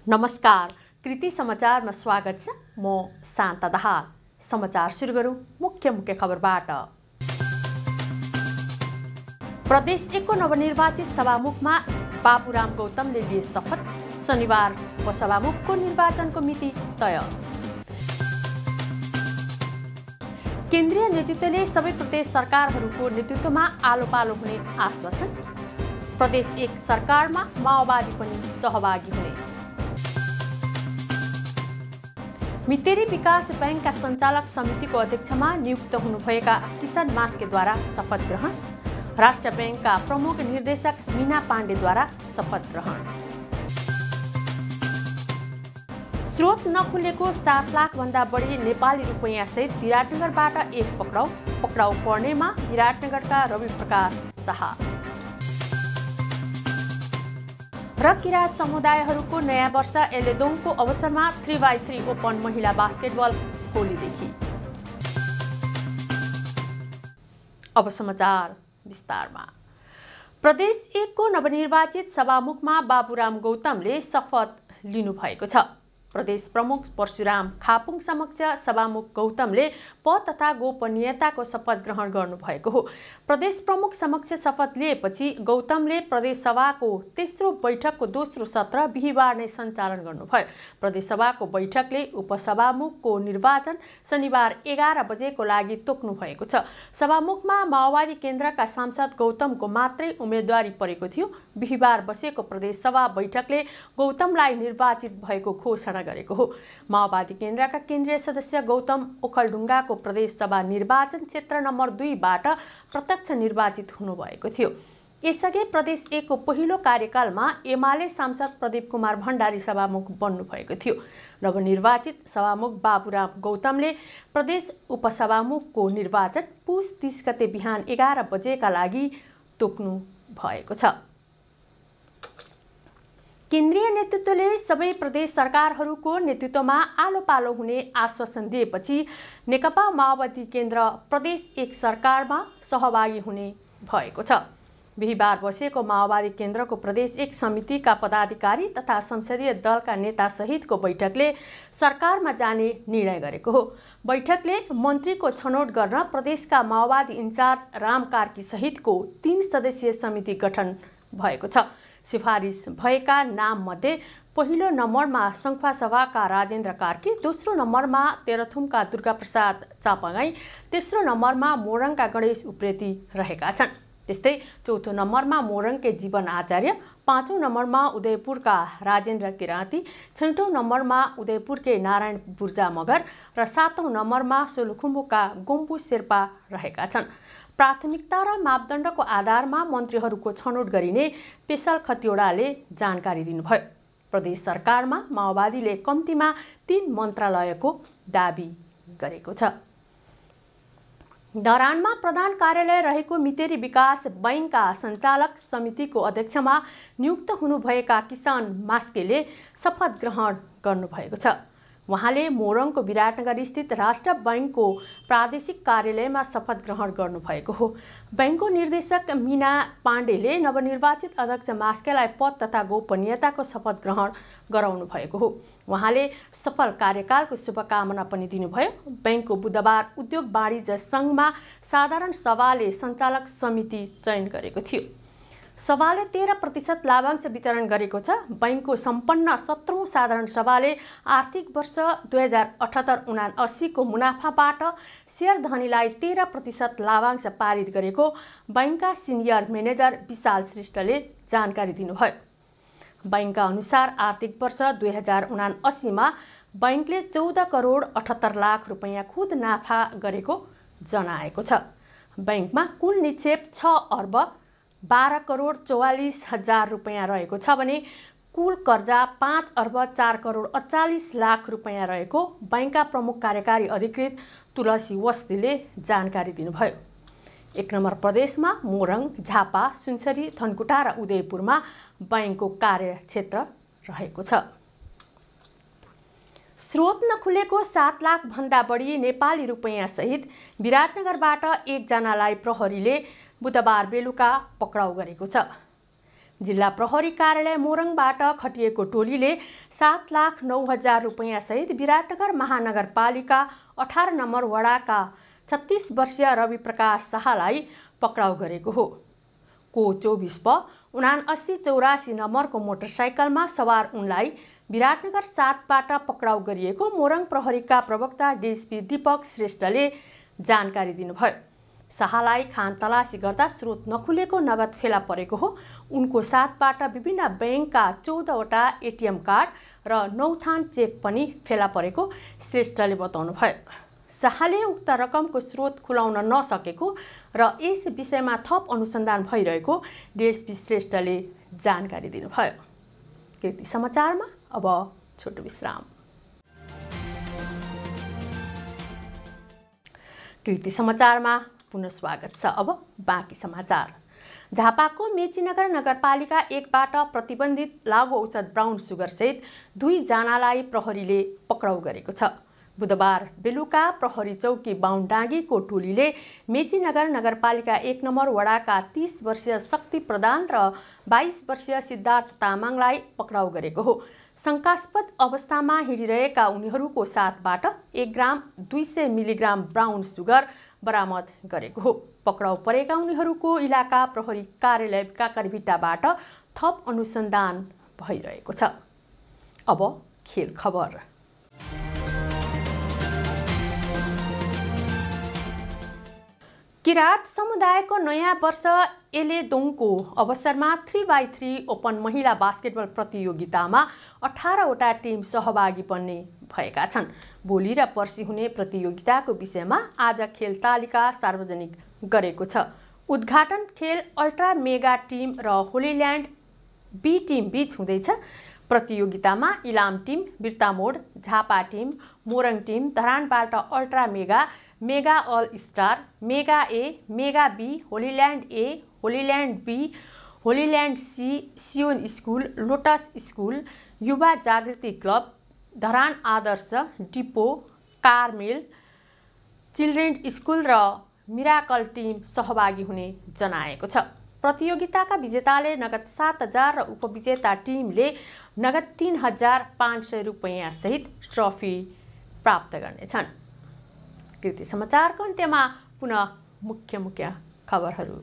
नमस्कार, कृति समाचारमा स्वागत छ। म शान्ता दाहाल। समाचार सुरु गरौँ मुख्य खबरबाट। प्रदेश 1 को नवनिर्वाचित सभामुखमा बाबुराम गौतमले लिए शपथ। शनिबार उपसभामुखको निर्वाचनको मिति तय। केन्द्रीय नेतृत्वले सबै प्रदेश सरकारहरूको नेतृत्वमा आलोपालो हुने आश्वासन। प्रदेश 1 सरकारमा माओवादी पनि सहभागी हुने। मितेरी विकास बैंकका सञ्चालक समितिको अध्यक्षमा नियुक्त हुनुभएका किशन मास्केद्वारा शपथ ग्रहण। राष्ट्र बैंकका प्रमुख निर्देशक मीना पाण्डेद्वारा शपथ ग्रहण। स्रोत नखुलेको 7 लाख भन्दा बढी नेपाली रुपैयाँ सहित विराटनगरबाट एक पक्राउ पर्नेमा विराटनगरका रवि प्रकाश शाह। र किराँत समुदायहरूको नयाँ वर्ष एलेदोङको अवसरमा 3x3 ओपन महिला बास्केटबल भोलिदेखि। अब समाचार विस्तारमा। प्रदेश 1 को नवनिर्वाचित सभामुखमा बाबुराम गौतमले शपथ लिनुभएको छ। प्रदेश प्रमुख परशुराम खापुङ समक्ष सभामुख गौतमले पद तथा गोपनीयताको शपथ ग्रहण गर्नुभएको हो। प्रदेश प्रमुख समक्ष शपथ लिएपछि गौतमले प्रदेश सभाको तेस्रो बैठकको दोस्रो सत्र बिहीबार नै सञ्चालन गर्नुभयो। प्रदेश सभाको बैठकले उपसभामुखको निर्वाचन शनिबार 11 बजेको लागि तोक्नु भएको छ। सभामुखमा माओवादी केन्द्रका सांसद गौतमको मात्रै उम्मेदवारी परेको थियो। बिहीबार बसेको प्रदेश सभा बैठकले गौतमलाई निर्वाचित भएको घोषणा गरेको हो। माओवादी केन्द्रका केन्द्रीय सदस्य गौतम ओखलढुङ्गाको प्रदेश सभा निर्वाचन क्षेत्र नम्बर 2 बाट प्रत्यक्ष निर्वाचित हुनुभएको थियो। यसअघि प्रदेश 1 को पहिलो कार्यकालमा एमाले सांसद प्रदीप कुमार भण्डारी सभामुख बन्नुभएको थियो। नवनिर्वाचित सभामुख बाबुराम गौतमले प्रदेश उपसभामुखको निर्वाचन पुस 30 गते बिहान 11 बजेका लागि तोक्नु भएको छ। केन्द्रीय नेतृत्वले सबै प्रदेश सरकारहरूको नेतृत्वमा आलोपालो हुने आश्वासन दिएपछि नेकपा माओवादी केन्द्र प्रदेश 1 सरकारमा सहभागी हुने भएको छ। बिहीबार बसेको माओवादी केन्द्रको प्रदेश 1 समितिका पदाधिकारी तथा संसदीय दलका नेता सहितको बैठकले सरकारमा जाने निर्णय गरेको हो। बैठकले मन्त्रीको छनौट गर्न प्रदेशका माओवादी इन्चार्ज राम कार्की सहितको 3 सदस्यीय समिति गठन भएको छ। सिफारिस भएका नाममध्ये पहिलो नम्बरमा सङ्खुवासभाका राजेन्द्र कार्की, दोस्रो नम्बरमा तेह्रथुमका दुर्गाप्रसाद चापागाई, तेस्रो नम्बरमा मोरङका गणेश उप्रेती रहेका छन्। त्यस्तै चौथो नम्बरमा मोरङकै जीवन आचार्य, पाँचौं नम्बरमा उदयपुरका राजेन्द्र किराँती, छैटौं नम्बरमा उदयपुरकै नारायण बुर्जा मगर र सातौं नम्बरमा सोलुखुम्बुका गोम्बु शेर्पा रहेका छन्। प्राथमिकता र मापदण्डको आधारमा मन्त्रीहरूको छनौट गरिने पेशल खतिवडाले जानकारी दिनुभयो। प्रदेश सरकारमा माओवादीले कम्तीमा 3 मन्त्रालयको दाबी गरेको छ। धरानमा प्रधान कार्यालय रहेको मितेरी विकास बैंकका सञ्चालक समितिको अध्यक्षमा नियुक्त हुनुभएका किशन मास्केले शपथ ग्रहण गर्नुभएको छ। उहाँले मोरङको विराटनगर स्थित राष्ट्र बैंकको प्रादेशिक कार्यालयमा शपथ ग्रहण गर्नुभएको हो। बैंकको निर्देशक मीना पाण्डेले नवनिर्वाचित अध्यक्ष मास्केलाई पद तथा गोपनीयताको शपथ ग्रहण गराउनु भएको हो। उहाँले सफल कार्यकालको शुभकामना पनि दिनुभयो। बैंकको बुधबार उद्योग वाणिज्य सङ्घमा साधारण सभाले सञ्चालक समिति चयन गरेको थियो। सभाले 13% लाभांश वितरण गरेको छ। बैंकको सम्पन्न 17औं साधारण सभाले आर्थिक वर्ष 2078-79 को मुनाफाबाट शेयर धनीलाई 13% लाभांश पारित गरेको बैंकका सिनियर म्यानेजर विशाल श्रेष्ठले जानकारी दिनुभयो। बैंकका अनुसार आर्थिक वर्ष 2079 मा बैंकले 14 करोड 78 लाख रुपैयाँ खुद नाफा गरेको जनाएको छ। बैंकमा कुल निक्षेप 6 अर्ब 12 करोड 44 हजार रुपैयाँ रहेको छ भने कुल कर्जा 5 अर्ब 4 करोड 48 लाख रुपैयाँ रहेको बैंकका प्रमुख कार्यकारी अधिकृत तुलसी वस्तीले जानकारी दिनुभयो। 1 नम्बर प्रदेशमा मोरङ, झापा, सुनसरी, धनकुटा र उदयपुरमा बैंकको कार्यक्षेत्र रहेको छ। स्रोत नखुलेको 7 लाख भन्दा बढी नेपाली रुपैयाँ सहित विराटनगरबाट एकजनालाई प्रहरीले बुधबार बेलुका पक्राउ गरेको छ। जिल्ला प्रहरी कार्यालय मोरङबाट खटिएको टोलीले 7,09,000 रुपैयाँ सहित विराटनगर महानगरपालिका 18 नम्बर वडाका 36 वर्षीय रवि प्रकाश शाहलाई पक्राउ गरेको हो। को 24 प 7984 नम्बरको मोटरसाइकलमा सवार उनलाई विराटनगर 7बाट पक्राउ गरिएको मोरङ प्रहरीका प्रवक्ता डिएसपी दीपक श्रेष्ठले जानकारी दिनुभयो। शाहलाई खान तलासी गर्दा स्रोत नखुलेको नगद फेला परेको हो। उनको साथबाट विभिन्न बैंकका 14वटा एटीएम कार्ड र 9 थान चेक पनि फेला परेको श्रेष्ठले बताउनुभयो। शाहले उक्त रकमको स्रोत खुलाउन नसकेको र यस विषयमा थप अनुसन्धान भइरहेको डिएसपी श्रेष्ठले जानकारी दिनुभयो। कृति समाचारमा अब छोटो विश्राम। कृति समाचारमा पुनः स्वागत छ। अब बाँकी समाचार। झापाको मेचीनगर नगरपालिका 1बाट प्रतिबन्धित लागु औषध ब्राउन सुगर सहित 2 जनालाई प्रहरीले पक्राउ गरेको छ। बुधबार बेलुका प्रहरी चौकी बाहुनडाँगीको टोलीले मेचीनगर नगरपालिका 1 नम्बर वडाका 30 वर्षीय शक्ति प्रधान र 22 वर्षीय सिद्धार्थ तामाङलाई पक्राउ गरेको हो। शंकास्पद अवस्थामा हिँडिरहेका उनीहरूको साथबाट 1 ग्राम 200 मिलिग्राम ब्राउन सुगर बरामद गरेको हो। पक्राउ परेका उनीहरूको इलाका प्रहरी कार्यालय काकरभिट्टाबाट थप अनुसन्धान भइरहेको छ। अब खेल खबर। किरात समुदायको नयाँ वर्ष एलेदोङको अवसरमा 3x3 ओपन महिला बास्केटबल प्रतियोगितामा 18वटा टिम सहभागी बन्ने भएका छन्। भोलि र पर्सि हुने प्रतियोगिताको विषयमा आज खेल तालिका सार्वजनिक गरेको छ। उद्घाटन खेल अल्ट्रा मेगा टिम र होलील्यान्ड बी टिम बीच हुँदैछ। प्रतियोगितामा Ilam team, Birtamod, Jhapa team, Morang team, धरानबाट ultra mega, mega all star, mega A, mega B, holyland A, holyland B, holyland C, Zion school, lotus school, Yuva Jagriti club, Dharan Adarsh, depot, Carmel, children school र miracle team सहभागी हुने जनाएको छ। प्रतियोगिताका विजेताले नगद 7,000 र उपविजेता टिमले नगद 3,500 रुपैयाँ सहित ट्रफी प्राप्त गर्नेछन्। कृति समाचारको अन्त्यमा पुनः मुख्य खबरहरू।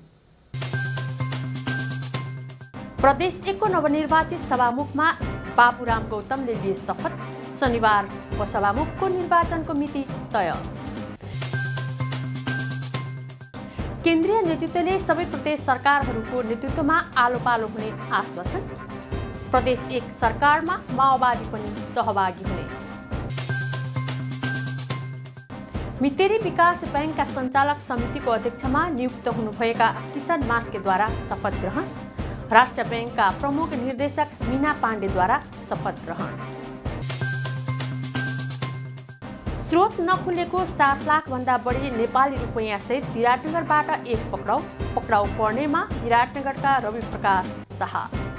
प्रदेश 1 को नवनिर्वाचित सभामुखमा बाबुराम गौतमले लिए शपथ। शनिबार उपसभामुखको निर्वाचनको मिति तय। केन्द्रीय नेतृत्वले सबै प्रदेश सरकारहरूको नेतृत्वमा आलोपालो हुने आश्वासन। प्रदेश 1 सरकारमा माओवादी पनि सहभागी हुने। मितेरी विकास बैंकका सञ्चालक समितिको अध्यक्षमा नियुक्त हुनुभएका किशन मास्केद्वारा शपथ ग्रहण। राष्ट्र बैंकका प्रमुख निर्देशक मीना पाण्डेद्वारा शपथ ग्रहण। स्रोत नखुलेको 7 लाखभन्दा बढी नेपाली रुपैयाँ सहित विराटनगरबाट 1 पक्राउ पर्नेमा विराटनगरका रवि प्रकाश शाह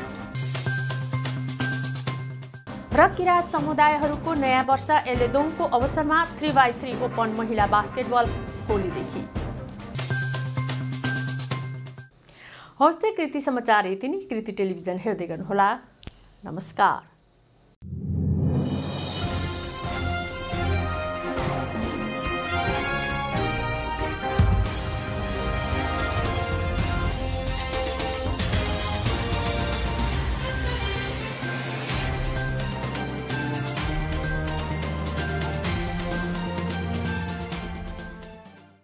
र किरात समुदायहरूको नयाँ वर्ष एलेदोङको अवसरमा 3x3 ओपन महिला बास्केटबल भोलिदेखि। हौस् त कृति समाचार यति नै। कृति टेलिभिजन हेर्दै गर्नुहोला। नमस्कार।